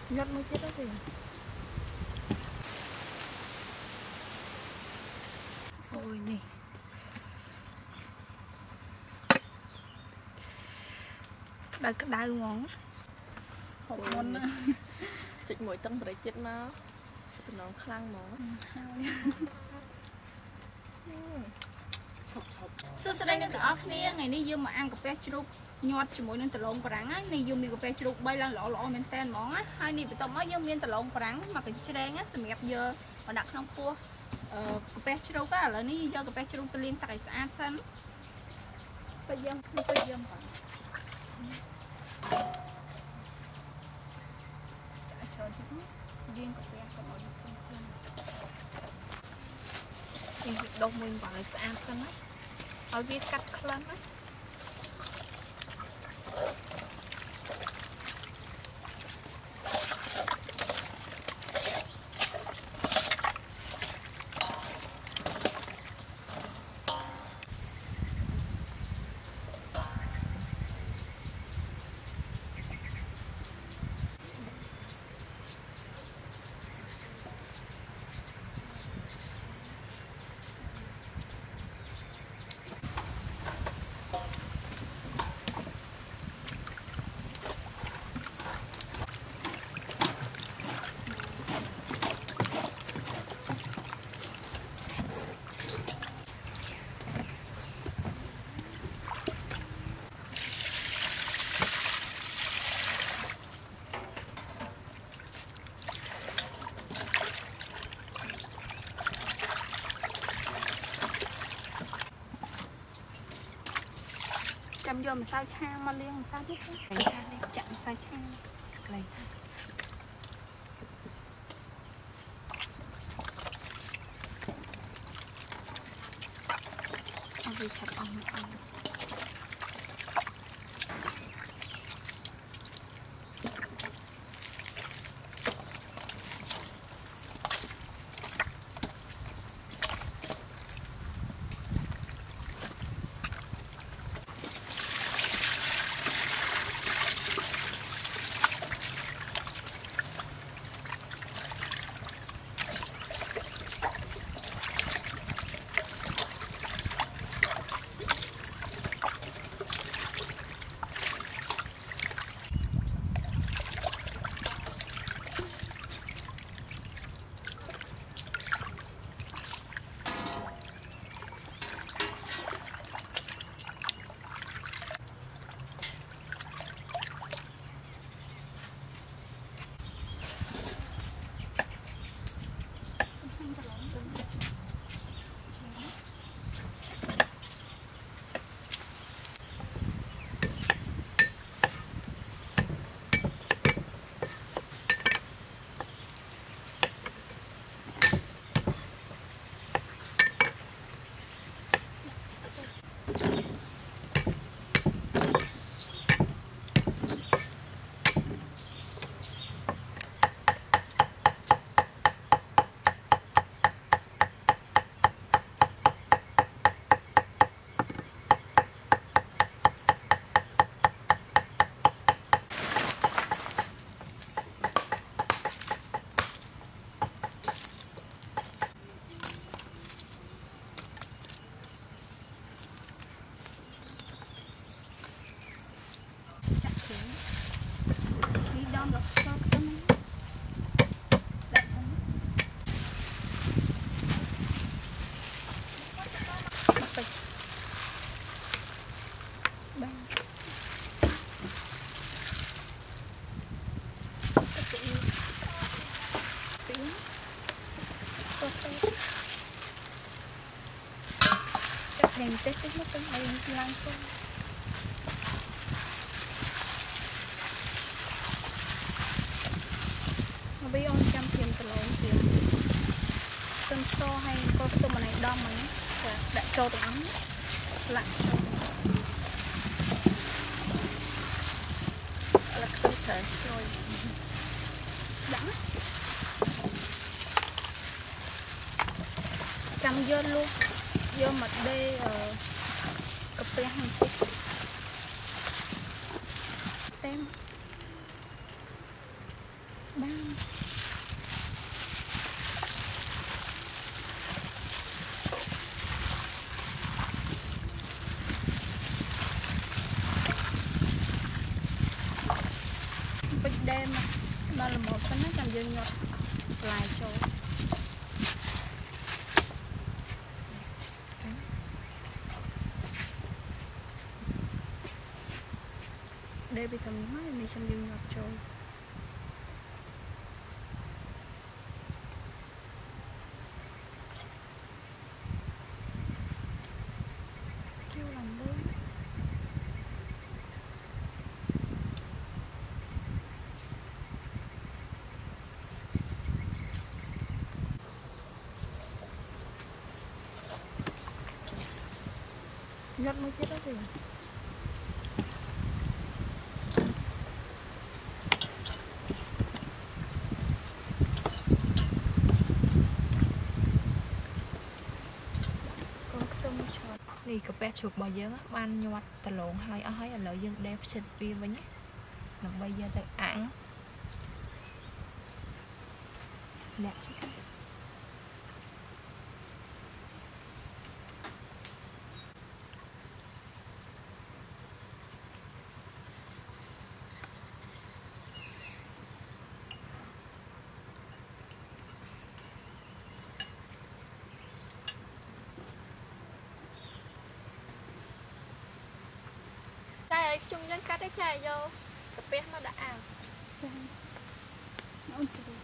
nhót mới chết đó thì ôi nè đau cái đau ngon hột ngon nữa chích mũi tấm để chết nó khăn mà Sơ đây nó ở kia ngày nay dương mà ăn cà phê chục nhọt chỉ mỗi nên tờ lông rắn á, này dương mi cà phê chục bay lên lọ men ten món á, hai này bị tao mới dương miên tờ lông rắn mà cái chén á, sầm mẹp giờ mà đặt trong cua, cà phê chục á là ní giờ cà phê chục tao liên tại xã sân, bây giờ còn đông mình vào xã sân á, ở viết cắt lên á. chăm vô mà sao chang mà liên sao biết lấy tha đi chặn sao chang lấy tha vì thật ông đèn tết tết mất cái này lang không mà bây ông chăm tiền từ lâu tiền tâm so hay có tụi này đom mà đã cho tụi ấm lạnh là không thể rồi đã chăm vô luôn vô mặt đê cà phê hành tích tem បានពេជ្រដែមដល់ល្មមប៉ុណ្ណាចាំយើងញាត់ផ្លែចូលដេពីតាមហើយនេះខ្ញុំយើងញាត់ចូលញាត់មួយទៀតទេនេះកាពះជ្រូករបស់យើងបានញាត់ដលងហើយអស់ហើយឥឡូវយើងដេបផ្សិតវាវិញដើម្បីយកទៅអាំងលាក់ចូលchúng dân cắt cái chai vô cà phê nó đã ăn nó ổn định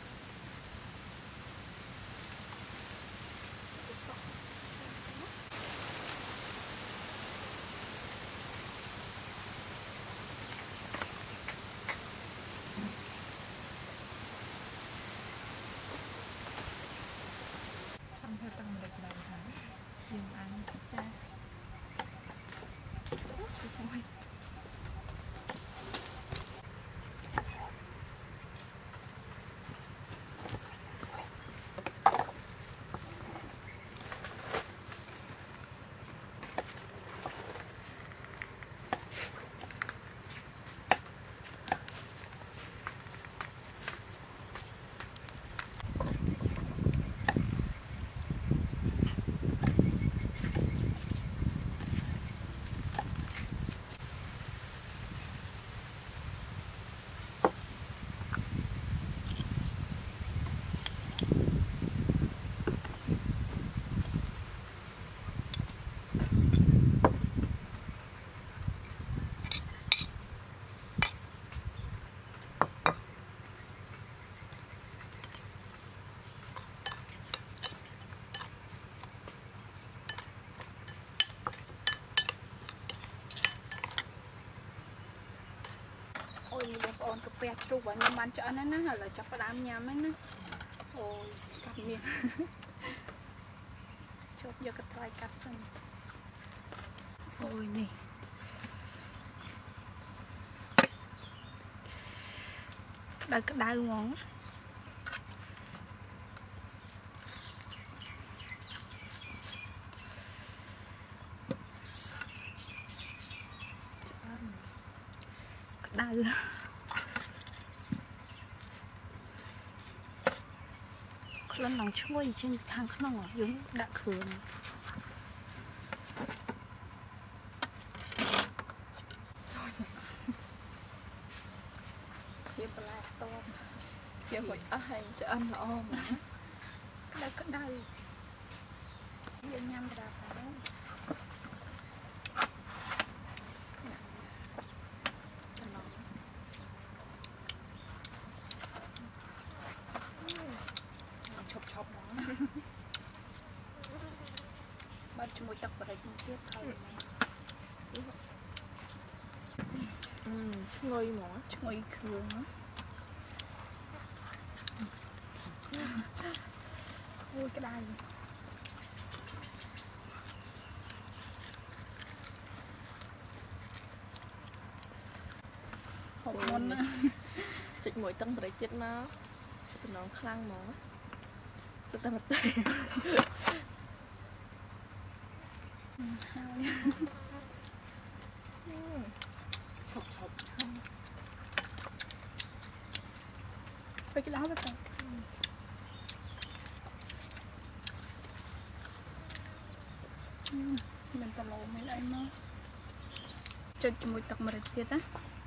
xong theo tầng được bài hả dùng ăn cha ôiបងប្អូនកាពះជ្រូករបស់ខ្ញុំបានឆ្អិនហើយណាឥឡូវចាប់ផ្ដើមញ៉ាំហើយណាអូយកាត់មានជប់យកកន្ត្រៃកាត់សិនអូយនេះដល់ក្តៅហ្មងដៅក្លិនឡើងឈ្ងុយចេញខាងក្នុងយើងដាក់គ្រឿងជាបន្លែតបជាហុចអស់ហើយឆ្អិនល្អមកក្តៅយើងញ៉ាំក្តៅទៅបាត់ជាមួយទឹកបរិចមួយទៀតថយឈ្ងុយហ្មងឈ្ងុយគ្រឿងអូយក្តៅហូបមុនចុចមួយតឹងបរិចទៀតមកចំណងខ្លាំងហ្មងទៅតែមកទេ Bây cái đó là tao mình tao lộ mình đây mà cho mùi tật mà tiết á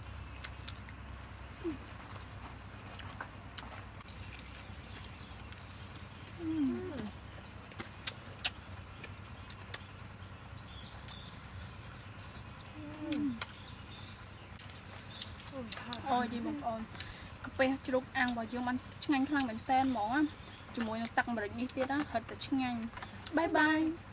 ôi đi một ồn cà phê chụp ăn vào dương ăn nhanh khăn mình tên món á chụp mùi tật mà như tiết á thật là nhanh bye bye